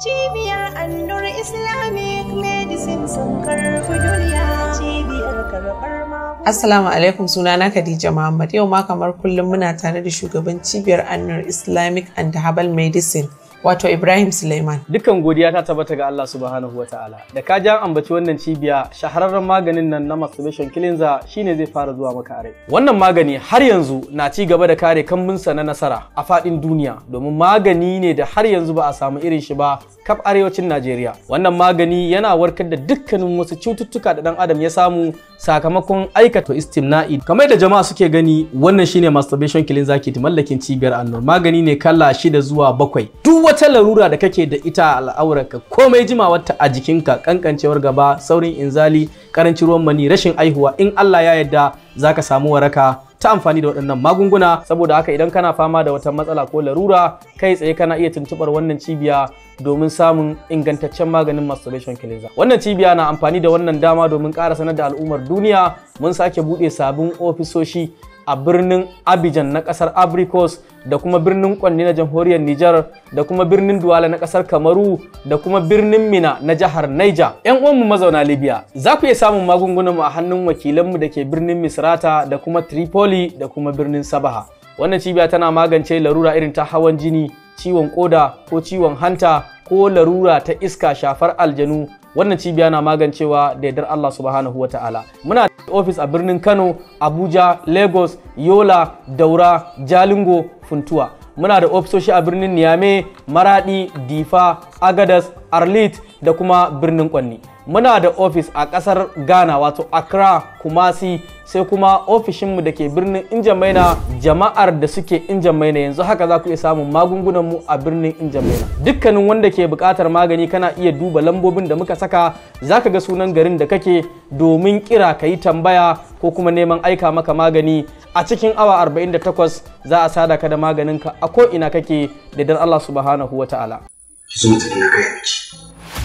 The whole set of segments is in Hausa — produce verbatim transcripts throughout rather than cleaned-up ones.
Cibiyar An-Nur Islamic Medicine sun karɓi duniya. Cibiyar karɓar magunguna. Assalamu alaikum, sunana Khadija Muhammad. Yau ma kamar kullum muna tare da shugaban Cibiyar An-Nur Islamic and Herbal Medicine, wato Ibrahim Suleiman. Dukkan godiya ta tabbata ga Allah subhanahu wa ta'ala. Da ka ji an ambaci wannan cibiya, shahararren maganin nan na masturbation cleanser shine zai fara zuwa maka a rai. Wannan magani har yanzu na ci gaba da kare kambunsa na nasara a faɗin duniya, domin magani ne da har yanzu ba a samu irin shi ba kaf arewacin Najeriya. Wannan magani yana warkar da dukkanin wasu cututtuka da dan adam ya samu sakamakon aikata istimna'i. Kamar da jama'a suke gani, wannan shine masturbation cleanser kit mallakin Cibiyar An-Nur. Magani ne kala shida zuwa bakwai. Duk wata larura da kake da ita a al'aurarka, komai jimawarta a jikinka, kankancewar gaba, saurin inzali, karancin ruwan mani, rashin aihuwa, in Allah ya yarda zaka samu waraka ta amfani da waɗannan magunguna. Saboda haka idan kana fama da wata matsala ko larura, kai tsaye kana iya tuntuɓar wannan cibiya domin samun ingantaccen maganin masturbation cleanser. Wannan cibiya na amfani da wannan dama domin ƙara sanar da al'ummar duniya mun sake buɗe sabbin ofisoshi a birnin Abidjan na ƙasar Ivory Coast, da kuma birnin Kwanni na jamhuriyar Nijar, da kuma birnin Douala na ƙasar Kamaru, da kuma birnin Mina na jihar Niger. Yan uwanmu mazauna Libya, za ku iya samun magungunanmu a hannun wakilanmu da ke birnin Misrata da kuma Tripoli da kuma birnin Sabaha. Wannan cibiya tana magance larura irin ta hawan jini, ciwon koda ko ciwon hanta ko larura ta iska, shafar aljanu. Wannan cibiya na magancewa da yardar Allah subhanahu wa ta'ala. Muna da ofis a birnin Kano, Abuja, Lagos, Yola, Daura, Jalingo, Funtuwa. Muna da ofisoshi a birnin Niamey, Maradi, Difa, Agadas, Arlit da kuma birnin Kwanni. Muna da ofis a ƙasar Ghana, wato Accra, Kumasi, sai kuma ofishinmu da ke birnin Injamaina. Jama'ar da suke Injamaina yanzu haka za ku iya samun magungunanmu a birnin Injamaina. Dukkanin wanda ke buƙatar magani kana iya duba lambobin da muka saka, za ka ga sunan garin da kake domin kira ka yi tambaya ko kuma neman aika maka magani. A cikin awa arba'in da takwas za a sada ka da maganinka a ko ina kake da dan Allah subhanahu wa ta'ala. Ki zo mu tafi na kai miki.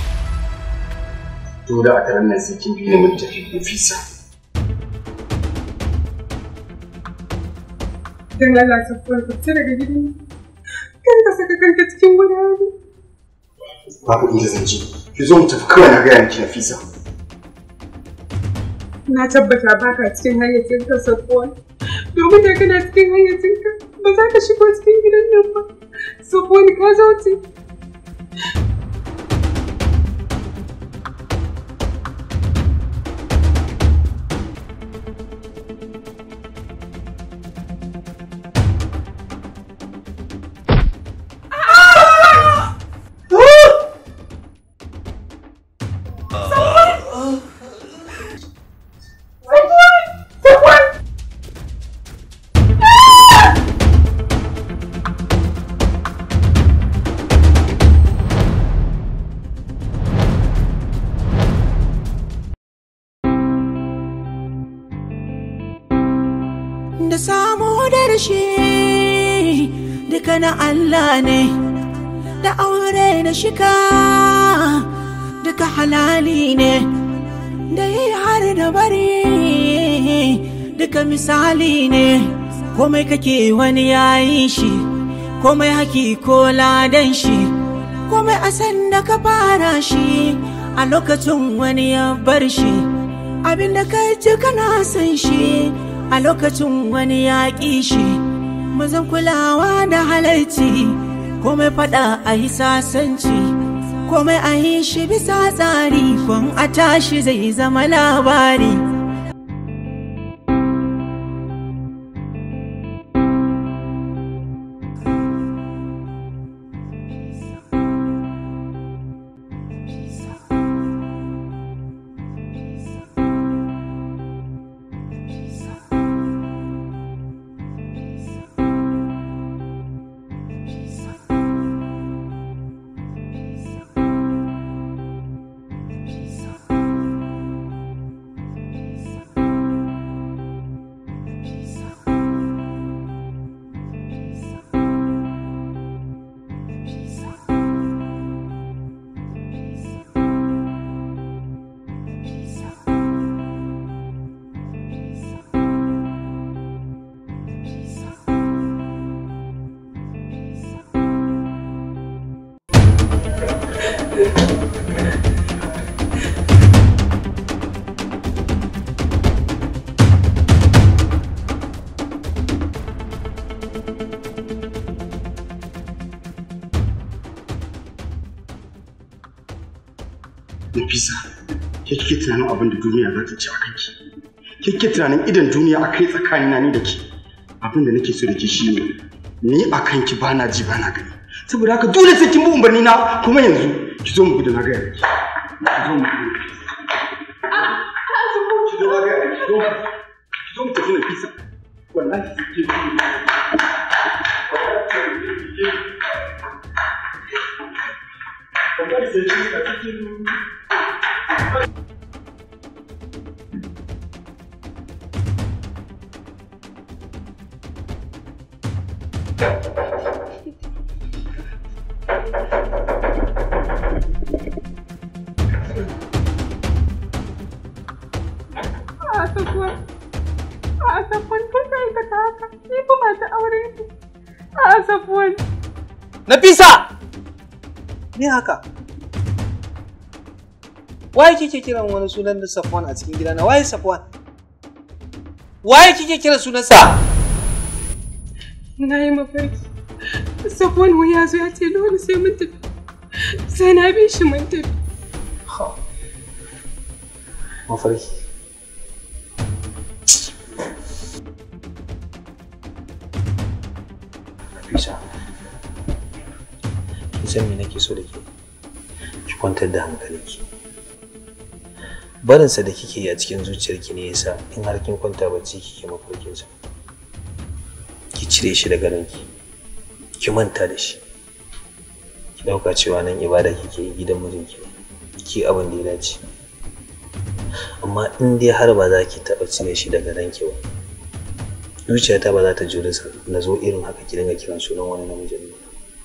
To da a taron nan sai kin bi ni mun tafi Nafisa. Dan Allah ta fara fita daga gidan. Kan ka saka kanka cikin wani. Babu inda zan je. Ki zo mu tafi kawai na ga miki Nafisa. Na tabbata baka cikin hayyacin ka Safwan. Domin da kana cikin hayyacin ka ba za ka shigo cikin gidan nan ba. Safwan ka zauce. Da samu da rashi duka na Allah ne, da aure da shika duka halali ne, da yi har da bari duka misali ne. Komai kake wani yayi shi, komai haki ko ladan shi, komai a san da ka fara shi a lokacin wani ya bar shi. Abinda kai ji kana san shi a lokacin wani ya ƙi shi. Mazan kulawa da halarci, komai faɗa a yi sasanci, komai a yi shi bisa tsari, kwan a tashi zai zama labari. Nafisa, ke kike tunanin abin da duniya za ta ci a kanki? Ke kike tunanin idan duniya a kai tsakanina ni da ke? Abin da nake so da ke shi ne, ni a kanki ba na ji ba na gani. Saboda haka dole sai kin bi umarni na kuma yanzu ki zo mu gudu na gaya miki. Ki zo mu gudu. Ki zo na gaya miki. Ki zo mu tafi Nafisa. Wallahi sai kin bi. Wallahi sai kin bi. Nafisa! Me haka? Waye kike kiran wani sunan da Safwan a cikin gidana? Waye Safwan? Waye kike kira sunansa? Na yi mafarki. Safwan wai ya zo ya ce dole sai mun tafi. Sai na bi shi mun tafi. Ha. Mafarki. Nafisa. San me nake so da ke ki kwantar da hankalinki. Barinsa da kike yi a cikin zuciyarki ne yasa in har kin kwanta bacci kike mafarkinsa. Ki cire shi daga ranki, ki manta da shi, ki dauka cewa nan ibada kike yi gidan mijinki, ki abin da ya dace. Amma in dai har ba za ki taɓa cire shi daga ranki ba, zuciyata ba za ta jure na zo irin haka ki dinga kiran sunan wani namijin ba.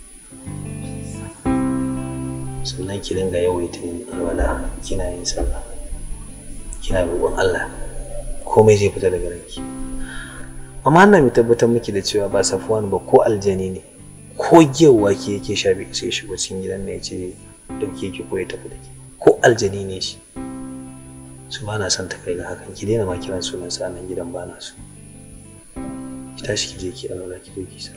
Sannan ki dinga yawaita yin alwala, kina yin sallah, kina roƙon Allah, komai zai fita daga ranki. Amma ina mai tabbatar miki da cewa ba Safwan ba ko aljani ne, ko giyawa ki yake sha bai sai shigo cikin gidan ne ya ce dauke ki ko ya tafi da ki, ko aljani ne shi. Su ba na son ta kai ga hakan, ki daina ma kiran sunan sa nan gidan ba na so. Ki tashi ki je ki alwala ki zo ki sallah.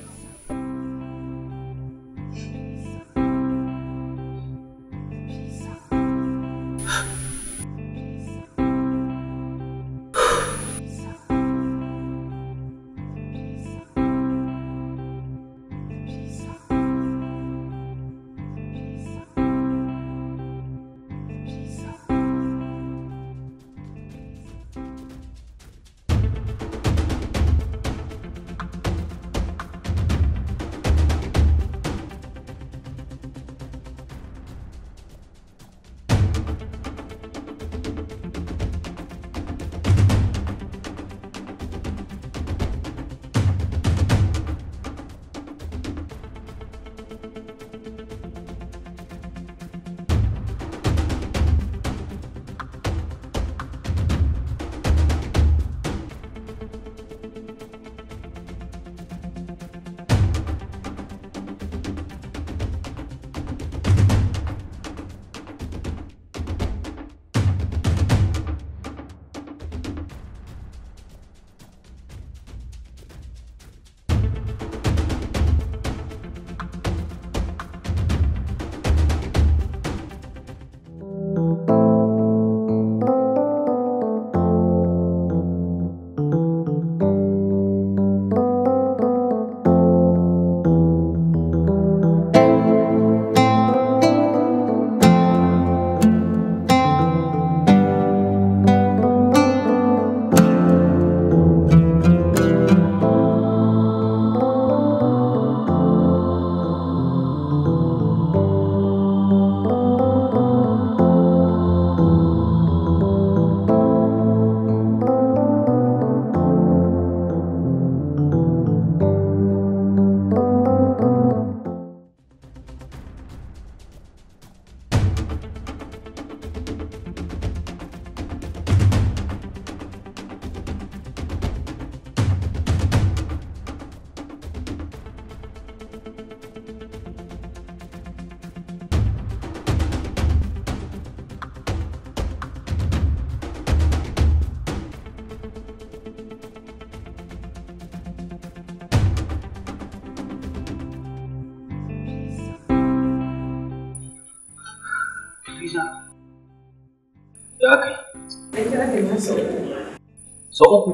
Ya kai. Da kira ka na sau. Sau uku.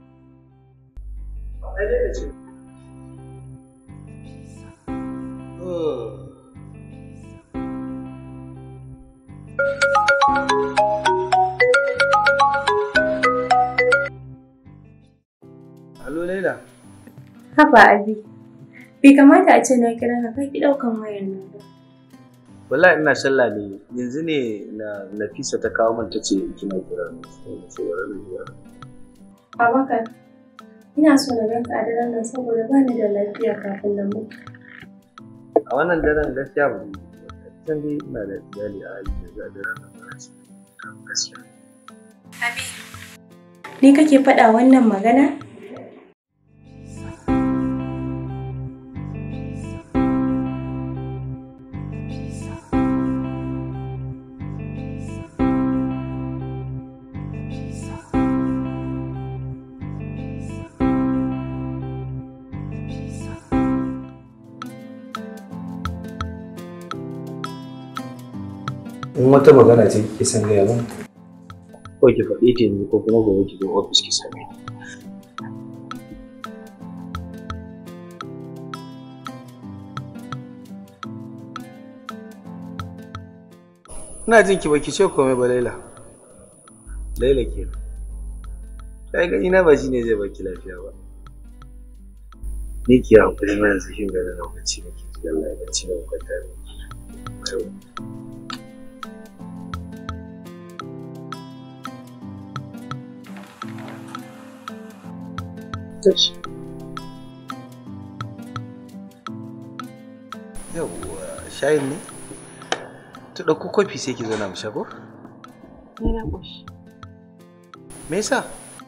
Halo Laila. Haba Abi, bai kamata a ce na kira ka kai ki ɗaukan wayar nan ba. Wallahi ina sallah ne yanzu ne na Nafisa ta kawo min tace kina kira ni sai wannan jira. Abakar, ina so na ganka a daren nan saboda ba ni da lafiya kafin na mutu. A wannan daren gaskiya ba san dai ina da iyali a hali da daren nan ba shi gaskiya. Abi, ni kake faɗa wannan magana? In wata magana ce kike san gaya min ko ki faɗi ta yanzu ko kuma gobe ki zo ofis ki same ni. Ina jin ki baki ce komai ba Laila. Laila ke. Kai gani na ba shi ne zai baki lafiya ba. Ni ki hakuri mana yanzu kin ga da lokaci nake ji Allah ya ci da kwanta ne. Tashi. Yawwa, shayin ne? Ta ɗauko kofi sai ki zo na mu sha ko? Ni na ƙoshi. Me yasa?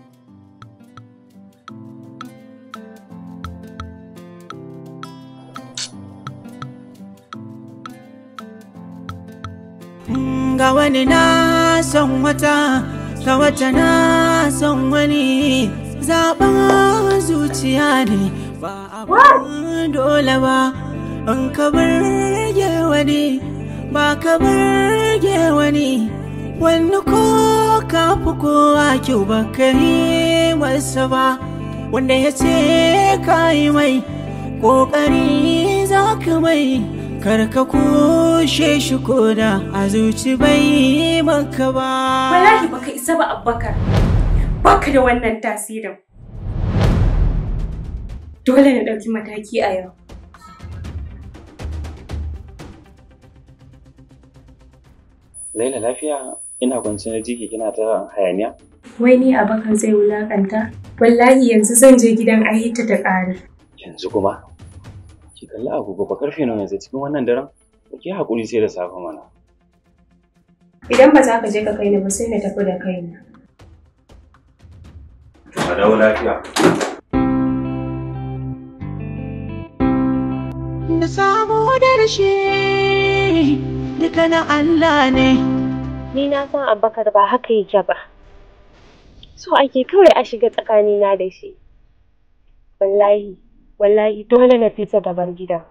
Ga wani na son wata, ga wata na son wani. Zaɓen zuciya ne ba abin dole ba, in ka burge wani ba ka burge wani, wani ko ka fi kowa kyau ba ka yi masa ba, wanda ya ce ka yi mai ƙoƙari za ka mai, kar ka kushe shi ko da a zuci bai maka ba. Wallahi baka isa ba Abubakar. Baka da wannan tasirin. Dole na ɗauki mataki a yau. Laila lafiya, ina kwance na jiki kina ta hayaniya? Wai ni Abubakar zai wulakanta? Wallahi yanzu zan je gidan Ahita ta ƙare. Yanzu kuma? Ki kalli agogo ba karfe nawa yanzu cikin wannan daren? Ki haƙuri sai da safe mana. Idan ba za ka je ka kai ni ba sai na tafi da kaina. Ka dawo lafiya. Da samu da rashi duka na Allah ne. Ni na san Abubakar ba haka yake ba. So ake kawai a shiga tsakanina da shi. Wallahi, wallahi dole na fita da bar gida.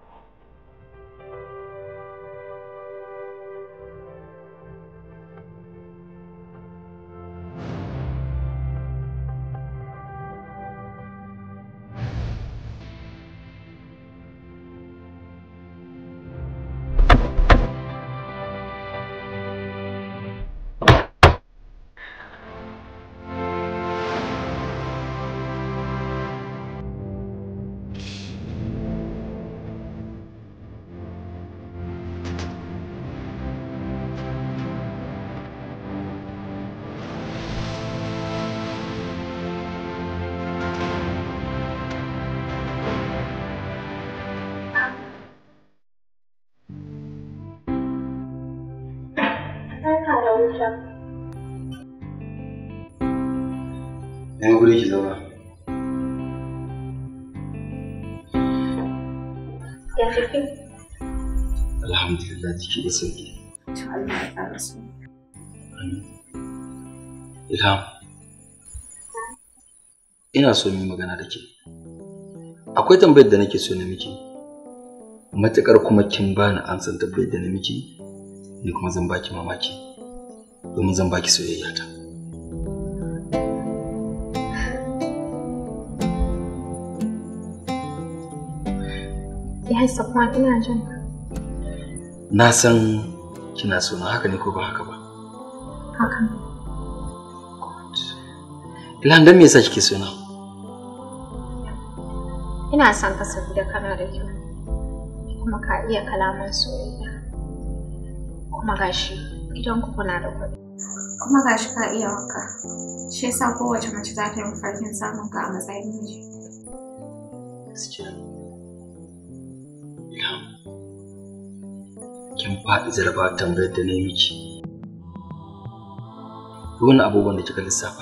Yan guri ki zauna. Ya tafi? Alhamdulillah jiki da sauki. To Allah ya ƙara su. Ilham. Ina so mu magana da ke. Akwai tambayar da nake so na miki. Matuƙar kuma kin bani amsar tambayar da na miki, ni kuma zan baki mamaki. domin zan baki soyayya ta. Ya Safwan, ina jin ka. Na san kina so na, haka ne ko ba haka ba? Haka. Ilhan, dan me yasa kike so na? Ina son ka saboda kana da kyau. Kuma ka iya kalaman soyayya. Kuma gashi gidan ku kuna da kuɗi. Kuma gashi ka iya wanka. Shi yasa kowace mace za ta yi mafarkin samun ka a matsayin miji. Gaskiya. Ilhan, kin faɗi jaraba tambayar da na yi miki. Wani abubuwan da kika lissafa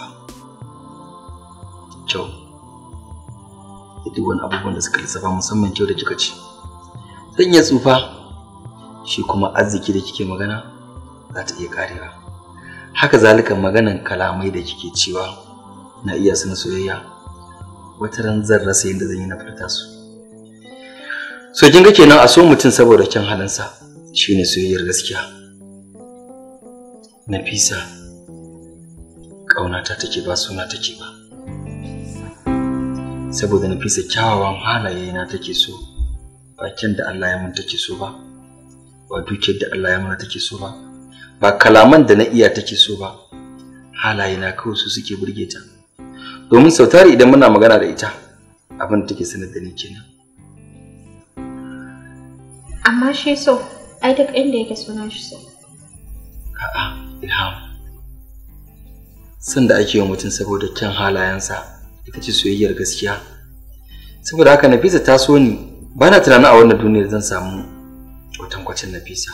kyau, duk wani abubuwan da suka lissafa musamman kyau da kika ci, zan iya tsufa, shi kuma arziki da kike magana za ta iya karewa. Haka zalika maganan kalamai da kike cewa na iya suna soyayya, wata ran zan rasa yadda zan yi na furta su. So kin ga kenan a so mutum saboda kyan halinsa shine soyayyar gaskiya. Nafisa ƙaunata take ba suna take ba, saboda Nafisa kyawawan halaye na take so, ba kyan da Allah ya mun take so ba, ba dukiyar da Allah ya mun take so ba, ba kalaman da na iya take so ba, halaye na kawai su suke burge ta. Domin sau tari idan muna magana da ita abin da take sanar da ni kenan. Amma shi so, ai duk inda yake sunan shi so. A'a, Ilham. San da ake yi wa mutum saboda kyan halayensa ita ce soyayyar gaskiya. Saboda haka Nafisa ta so ni, ba na tunanin a wannan duniyar zan samu kwatankwacin Nafisa.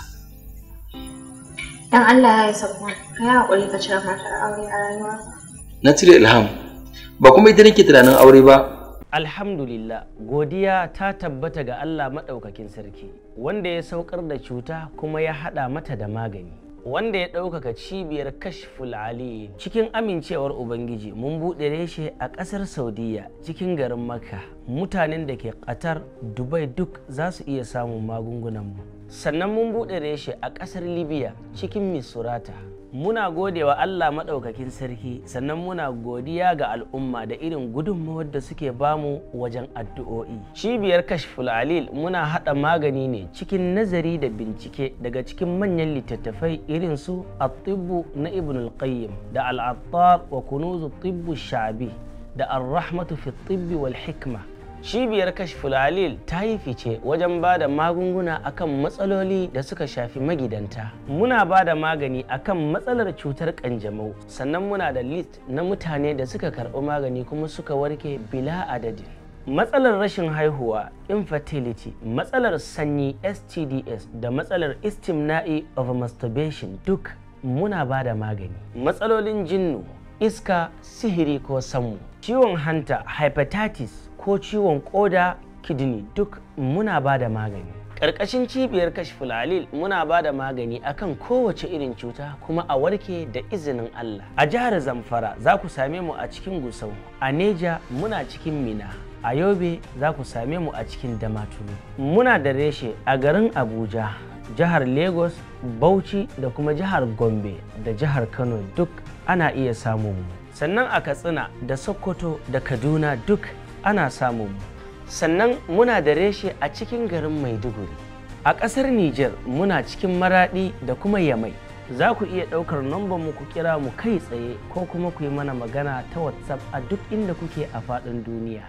Dan Allah ya sabu, ka yi haƙuri ka cire matar aure a rayuwa. Na cire Ilham, ba kuma ita nake tunanin aure ba. Alhamdulillah, godiya ta tabbata ga Allah maɗaukakin sarki, wanda ya saukar da cuta kuma ya haɗa mata da magani. Wanda ya ɗaukaka cibiyar Kashful Ali cikin amincewar Ubangiji, mun buɗe reshe a ƙasar Saudiya cikin garin Makka. Mutanen da ke Qatar, Dubai duk za su iya samun magungunanmu. Sannan mun buɗe reshe a ƙasar Libya cikin Misurata. Muna gode wa Allah maɗaukakin sarki, sannan muna godiya ga al'umma da irin gudunmawar da suke bamu wajen addu'o'i. Cibiyar Kashful Alil muna haɗa magani ne cikin nazari da bincike daga cikin manyan littattafai irin su At-Tibbu na Ibn al-Qayyim da Al-Attar wa Kunuzu Tibbu Sha'bi da Ar-Rahmatu fi Tibbi wal Hikma. Cibiyar Kashful Alil ta yi fice wajen ba da magunguna akan matsaloli da suka shafi magidanta. Muna ba da magani akan matsalar cutar kanjamau, sannan muna da list na mutane da suka karɓi magani kuma suka warke bila adadin. Matsalar rashin haihuwa, infertility, matsalar sanyi S T D S da matsalar istimna'i of masturbation duk muna ba da magani. Matsalolin jinnu, iska, sihiri ko sammu, ciwon hanta, hepatitis ko ciwon koda, kidney duk muna ba da magani. Ƙarƙashin cibiyar Kashful Alil muna ba da magani akan kowace irin cuta kuma a warke da izinin Allah. A jihar Zamfara za ku same mu a cikin Gusau, a Neja muna cikin Mina, a Yobe za ku same mu a cikin Damaturu. Muna da reshe a garin Abuja, jihar Lagos, Bauchi da kuma jihar Gombe da jihar Kano duk ana iya samun mu. Sannan a Katsina da Sokoto da Kaduna duk ana samun mu. Sannan muna da reshe a cikin garin Maiduguri. A ƙasar Nijar muna cikin Maraɗi da kuma Yamai. Za ku iya ɗaukar nambar mu ku kira mu kai tsaye ko kuma ku yi mana magana ta WhatsApp a duk inda kuke a faɗin duniya.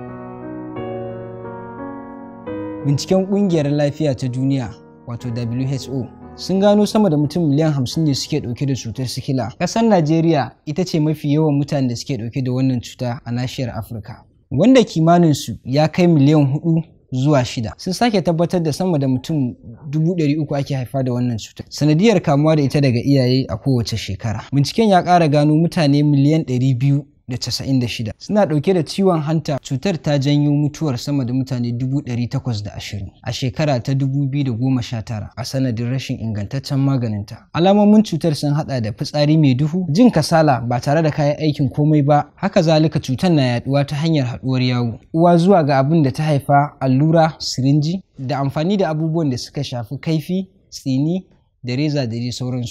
Binciken ƙungiyar lafiya ta duniya wato W H O sun gano sama da mutum miliyan hamsin ne suke ɗauke da cutar sikila. Ƙasar Najeriya ita ce mafi yawan mutanen da suke ɗauke da wannan cuta a nashiyar Afirka, wanda kimaninsu ya kai miliyan hudu zuwa shida. Sun sake tabbatar da sama da mutum dubu ɗari uku ake haifa da wannan cutar sanadiyar kamuwa da ita daga iyaye a kowace shekara. Binciken ya ƙara gano mutane miliyan ɗari biyu da casa'in da shida suna ɗauke da ciwon hanta. Cutar ta janyo mutuwar sama da mutane dubu ɗari takwas da ashirin a shekara ta dubu biyu da goma sha tara a sanadin rashin ingantaccen maganinta. Alamomin cutar sun haɗa da fitsari mai duhu, jin kasala ba tare da kayan aikin komai ba. Haka zalika cutar na yaduwa ta hanyar haɗuwar yawu, uwa zuwa ga abin da ta haifa, allura, sirinji da amfani da abubuwan da suka shafi kaifi, tsini da reza da dai sauransu.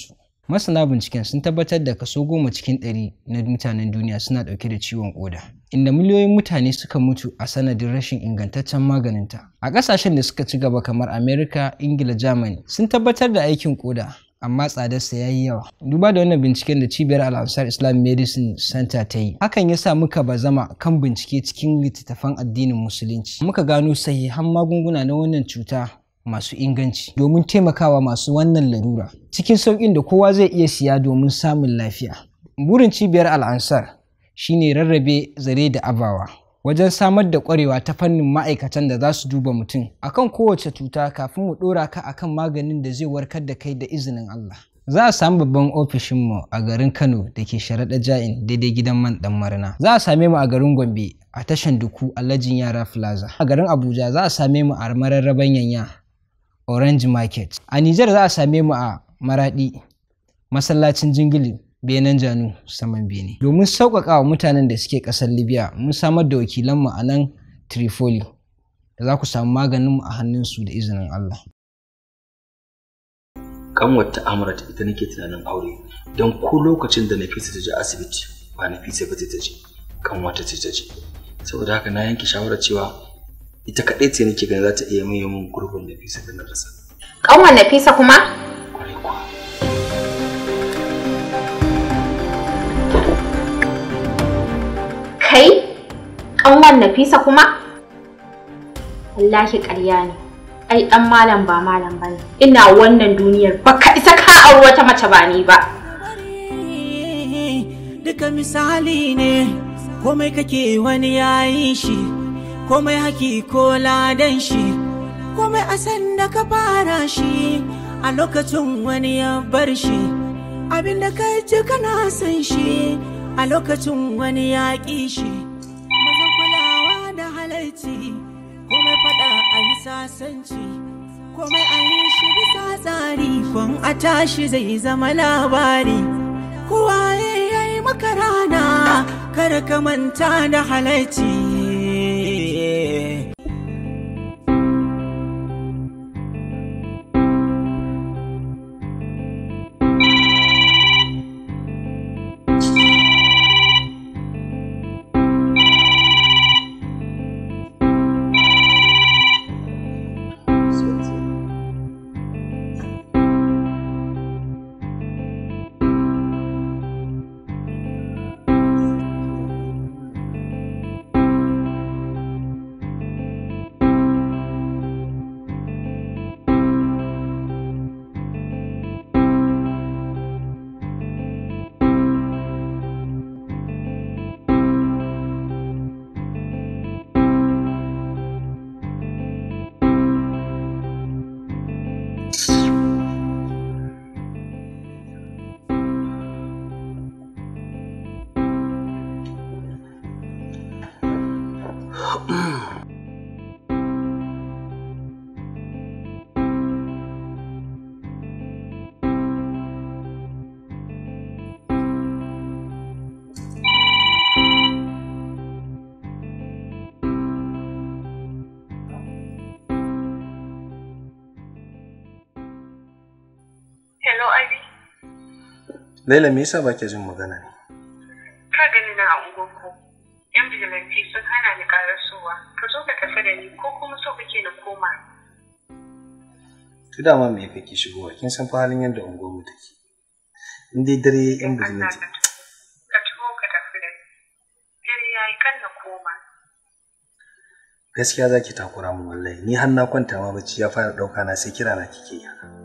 Masana binciken sun tabbatar da kaso goma cikin ɗari na mutanen duniya suna ɗauke da ciwon ƙoda, inda miliyoyin mutane suka mutu a sanadin rashin ingantaccen maganinta. A ƙasashen da suka ci gaba kamar Amerika, Ingila, Germany sun tabbatar da aikin ƙoda, amma tsadarsa ya yi yawa. Duba da wannan binciken da cibiyar Al-Ansar Islamic Medicine Center ta yi, hakan ya sa muka bazama kan bincike cikin littattafan addinin Musulunci. Muka gano sahihan magunguna na wannan cuta masu inganci domin taimakawa masu wannan larura cikin sauƙin da kowa zai iya siya domin samun lafiya. Burin cibiyar Al-Ansar shine rarrabe zare da abawa wajen samar da ƙwarewa ta fannin ma'aikatan da za su duba mutum akan kowace cuta kafin mu ɗora ka akan maganin da zai warkar da kai da izinin Allah. Za a samu babban ofishinmu a garin Kano da ke Sharaɗa Ja'in daidai gidan man ɗan Marina. Za a same mu a garin Gombe a tashan Duku Alhajin Yara Plaza. A garin Abuja za a same mu a Mararraban Yanya Orange Market. A Nijar za a same mu a Maradi Masallacin Jingili Benin Janu saman Bene. Domin sauƙaƙa wa mutanen da suke ƙasar Libya, mun samar da wakilanmu a nan Tripoli da za ku samu maganinmu a hannunsu da izinin Allah. Kanwar ta Amrat ita nake tunanin aure, don ko lokacin da Nafisa ta je asibiti ba Nafisa ba ta je, kanwar ta ce ta je. Saboda haka na yanke shawarar cewa ita kaɗai ce nake ganin za ta iya maye min gurbin Nafisa da na rasa. Kanwar Nafisa kuma? Kwarai kuwa. Kai? Kanwar Nafisa kuma? Wallahi ƙarya ne. Ai dan malam ba malam bane. Ina wannan duniyar baka isa ka aure wata mace ba ni ba. Duka misali ne, komai kake wani yayi shi, komai haki ko ladan shi, komai a san da ka fara shi, a lokacin wani ya bar shi, abinda kai ji kana san shi, a lokacin wani ya ƙi shi. Mazan kulawa da halarci, komai fada a yi sasanci, komai a yi shi bisa tsari, kwan a tashi zai zama labari. Kowa ya yi maka rana, kar ka manta da halarci. Laila, me yasa ba ke jin magana ne? Ka gani na a unguwarku. Yan bijilanti sun hana ni karasowa. Ka zo ka tafi da ni ko kuma so kake na koma. Tu dama me kake shigowa? Kin san fa halin yadda unguwarmu take. In dai dare yan bijilanti. Ka taho ka tafi da ni. Dare yayi kan na koma. Gaskiya zaki takura mu wallahi. Ni har na kwanta ma bacci ya fara dauka na sai kira na kike yi haka.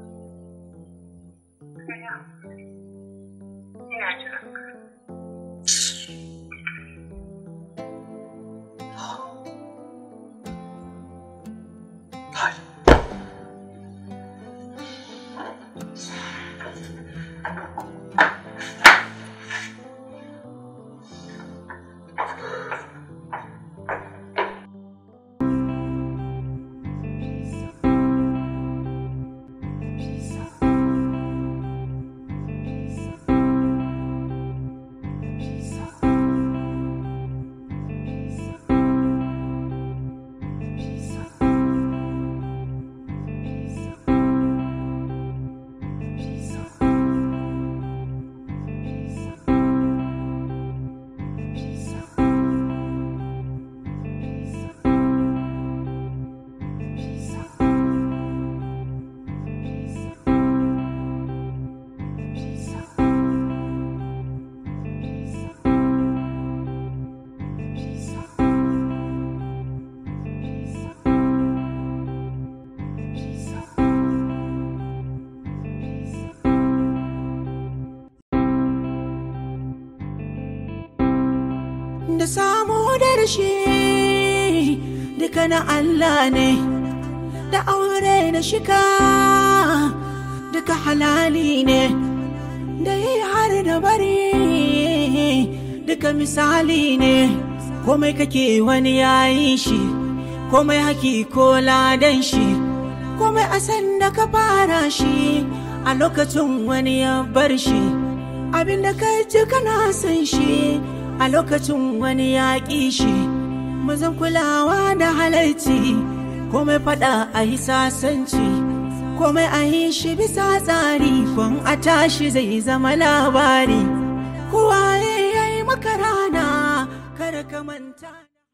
da samu da rashi duka na Allah ne, da aure na shika duka halali ne, da yi har da bari duka misali ne. Komai kake wani yayi shi, komai haki ko ladan shi, komai a san da ka fara shi a lokacin wani ya bar shi. Abin da ka ji kana san shi a lokacin wani ya ƙi shi. Mazan kulawa da halarci, komai fada a yi sasanci, komai a yi shi bisa tsari, kwan a tashi zai zama labari. Kowa ya yi maka rana kada ka manta.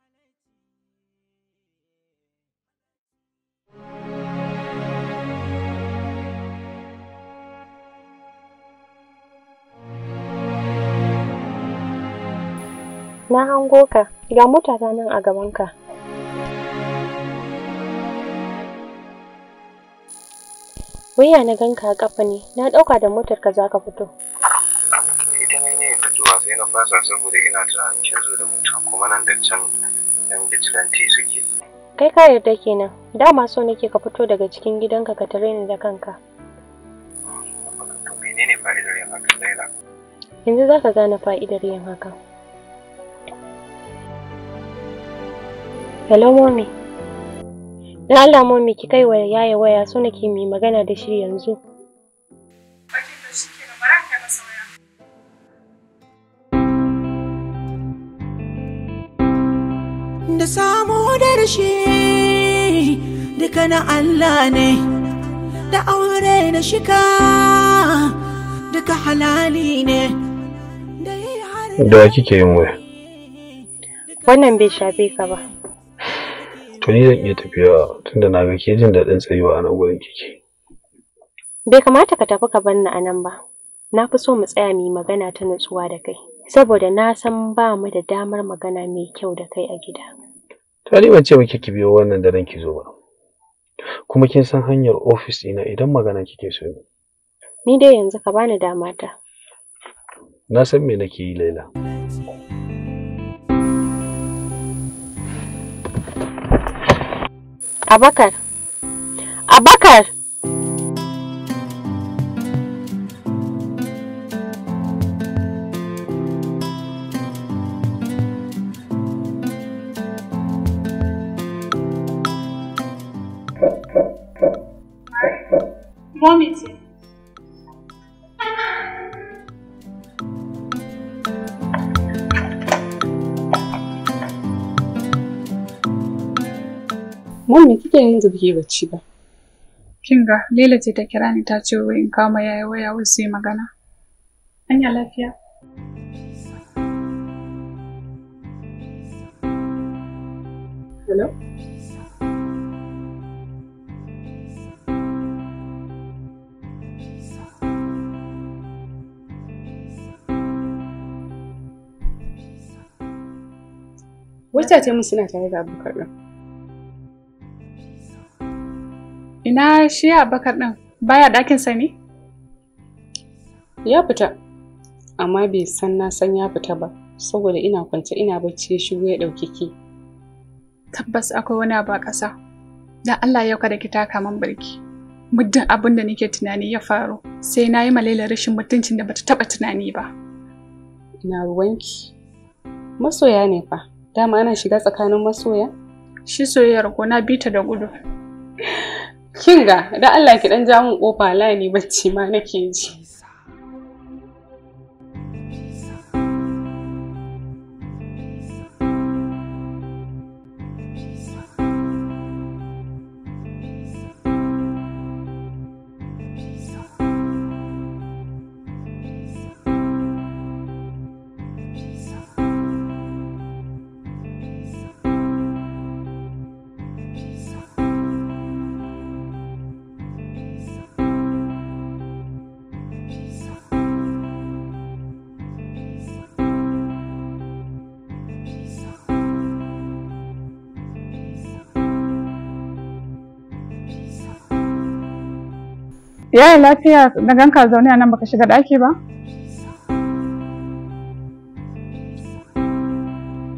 Na hango ka, ga motata nan a gabanka. Waya na ganka a kafa ne, na ɗauka da motar ka za ka fito. Ita ne ne fitowa sai na fasa saboda ina tunanin kin zo da mota kuma nan da can yan vigilante suke. Kai ka yarda kenan, dama so nake ka fito daga cikin gidanka ka tare ni da kanka. To menene fa'idar yin haka Laila? Yanzu za ka gane fa'idar yin haka. Hello mommy. Dan Allah mommy ki kai wa yaya waya so nake mi magana da shi yanzu. Da samu da rashi duka na Allah ne, da aure na shika duka halali ne. Da kike yin waya? Wannan bai shafe ka ba. To ni zan iya tafiya tunda na ga ke jin daɗin tsayuwa a nan gurin kike. Bai kamata ka tafi ka bar ni a nan ba. Na fi so mu tsaya mu yi magana ta nutsuwa da kai, saboda na san ba mu da damar magana mai kyau da kai a gida. To ni ban ce miki ki biyo wannan daren ki zo ba. Kuma kin san hanyar ofis ɗina idan magana kike so ni. Ni dai yanzu ka bani dama ta. Na san me nake yi Laila. Abakar. Abakar. Mommy ce. Mun me kike yin zubi bacci ba? Kinga, Laila ce ta kira ni ta ce wai in kama yaya waya wai su yi magana. Anya lafiya? Hello? Wata ce mun suna tare da Abubakar ɗin. Ina shi Abubakar ɗin baya ɗakin sa ne? Ya fita, amma bai san na san ya fita ba, saboda ina kwance ina bacci ya shigo ya ɗauki ki. Tabbas akwai wani abu a ƙasa. Dan Allah yau kada ki taka min birki. Muddin abin da nake tunani ya faru, sai na yi malalar rashin mutuncin da bata taɓa tunani ba. Ina ruwanki. Masoya ne fa. Dama ana shiga tsakanin masoya? Shi soyayyar ko na bita da gudu. Kinga, da Allah ki dan ja mun kofa lani bacci ma nake ji. Yaya lafiya na ganka zaune a nan baka shiga ɗaki ba?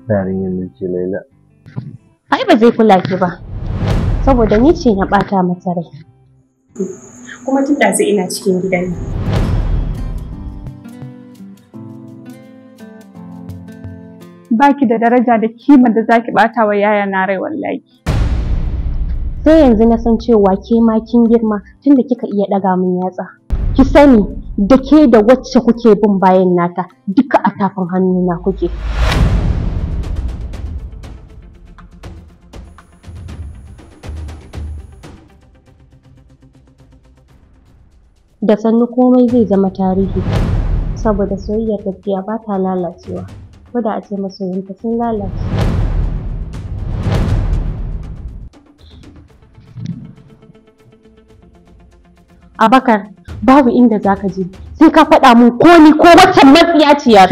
Yarinyar nan ce Laila. Ai ba zai kula ki ba. Saboda ni ce na ɓata masa rai. Kuma tun da ina cikin gidan nan. Baki da daraja da kimar da zaki ɓata wa yaya na rai wallahi. Sai yanzu na san cewa ke ma kin girma tunda kika iya ɗaga min yatsa. Ki sani da ke da wacce kuke bin bayan nata duka a tafin hannuna kuke. Da sannu komai zai zama tarihi saboda soyayyar gaskiya ba ta lalacewa ko da a ce masoyinta sun lalace. Abakar, babu inda za ka je sai ka faɗa mun ko ni ko waccan matsiyaciyar.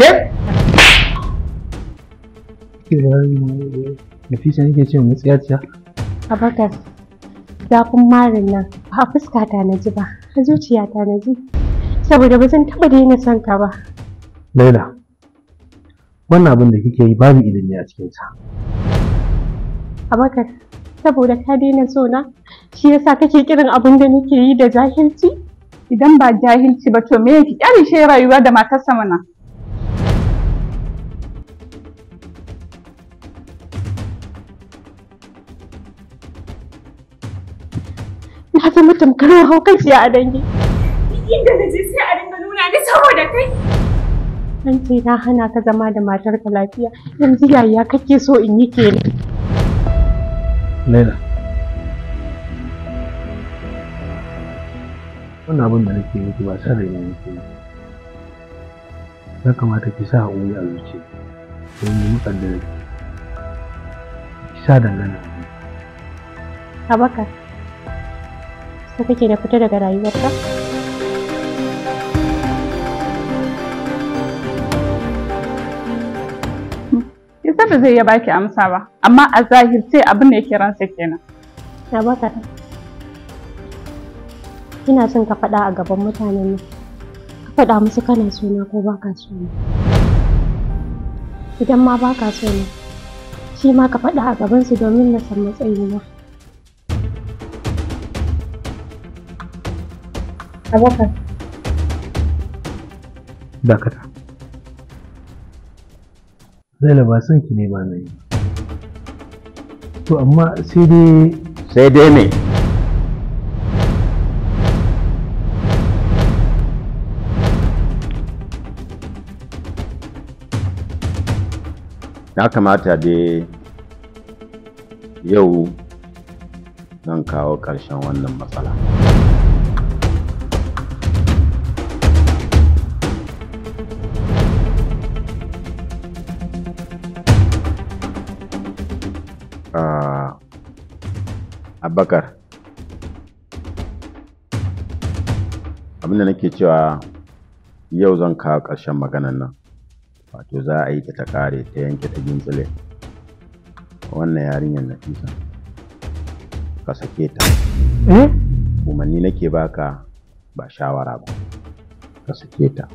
Nafisa nake ce matsiyaciya? Abakar, zafin marin nan ba a fuskata na ji ba, a zuciyata na ji, saboda ba zan taɓa daina son ka ba. Laila, wannan abin da kike yi babu ilimi a cikinsa. Abakar, saboda ka daina so na, shi yasa kake kiran abin da nake yi da jahilci? Idan ba jahilci ba to me yake kyale shi rayuwa da matarsa mana? Na zama tamkar haukaciya a dangi. Inda na je sai a dinga nuna ni saboda kai. An ce na hana ka zama da matarka lafiya, yanzu yaya kake so in yi kenan? Laila, wannan abin da nake miki ba sa rai ne nake yi. Ya kamata ki sa haƙuri a zuciya don yi muƙaddara ki sa dangana. Abakar, so kake na fita daga rayuwarka? Yasa ba zai iya baki amsa ba, amma a zahir sai abin da yake ransa kenan. Abakar, ina son ka faɗa a gaban mutanen nan. Ka faɗa musu kana sona ko baka sona. Idan ma baka sona, shi ma ka faɗa a gabansu domin na san matsayina. Abakar. Dakata. Laila ba son ki ne ba na yi. To amma sai dai sai dai me? Ya kamata dai yau zan kawo ƙarshen wannan matsala. Abubakar, abinda nake cewa yau zan kawo ƙarshen maganan nan, wato za a yi ta ta ƙare ta yanke ta gintsile. Wannan yarinyar Nafisa ka sake ta. Eh? Umarni nake baka ba shawara ba, ka sake ta.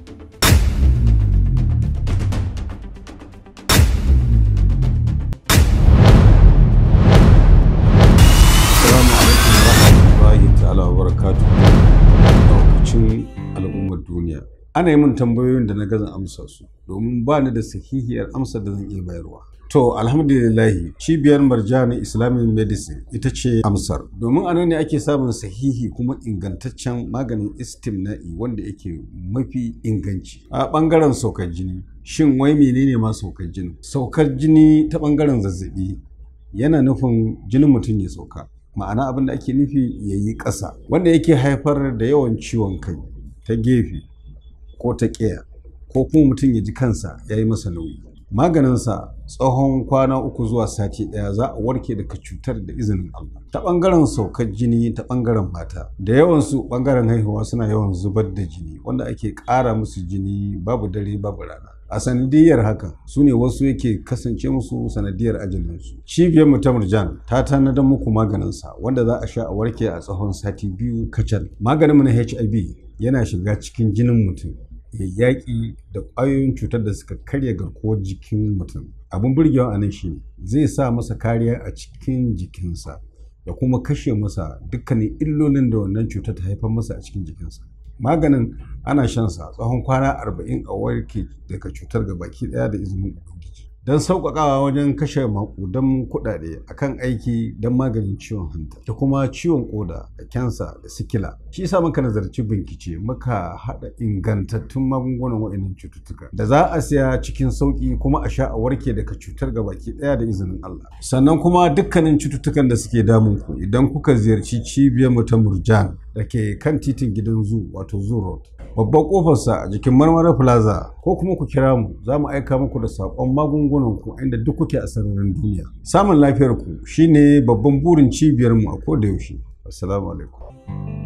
Daukacin al'ummar duniya ana yi min tambayoyin da na gaza amsa su domin ba ni da sahihiyar amsa da zan iya bayarwa. To alhamdulillahi cibiyar Marjani Islamic Medicine ita ce amsar, domin anan ne ake samun sahihi kuma ingantaccen maganin istimna'i wanda yake mafi inganci a bangaren saukar jini. Shin wai menene ma saukar jini? Saukar jini ta bangaren zazzabi yana nufin jinin mutum ya sauka, ma'ana abin da ake nufi ya yi ƙasa, wanda yake haifar da yawan ciwon kai ta gefe ko ta ƙeya, ko kuma mutum ya ji kansa ya yi masa nauyi. Maganinsa tsawon kwana uku zuwa sati ɗaya za a warke daga cutar da izinin Allah. Ta ɓangaren saukar jini ta ɓangaren mata, da yawansu ɓangaren haihuwa suna yawan zubar da jini wanda ake ƙara musu jini babu dare babu rana. A sanadiyar hakan su ne wasu yake kasance musu sanadiyar ajalinsu. Cibiyar mu ta Murjan ta tanadar muku maganinsa wanda za a sha a warke a tsawon sati biyu kacal. Maganin mu na H I V yana shiga cikin jinin mutum ya yaƙi da ƙwayoyin cutar da suka karya garkuwar jikin mutum. Abin burgewa a nan shine zai sa masa kariya a cikin jikinsa da kuma kashe masa dukkanin illolin da wannan cutar ta haifar masa a cikin jikinsa. Maganin ana shan sa tsawon kwana arba'in a warke daga cutar gabaki ɗaya da izinin Ubangiji. Don sauƙaƙawa wajen kashe maƙudan kuɗaɗe akan aiki don maganin ciwon hanta da kuma ciwon ƙoda da kyansa da sikila. Shi yasa muka nazarci bincike muka haɗa ingantattun magungunan waɗannan cututtuka da za a siya cikin sauƙi kuma a sha a warke daga cutar gabaki ɗaya da izinin Allah. Sannan kuma dukkanin cututtukan da suke damun ku idan kuka ziyarci cibiyar mu ta Murjan da ke kan titin gidan Zoo wato Zoo Road. Babbar kofarsa a jikin Marmara Plaza ko kuma ku kira mu za mu aika muku da saƙon magungunan ku inda duk kuke a sararin duniya. Samun lafiyar ku shine babban burin cibiyar mu a koda yaushe. Assalamu alaikum.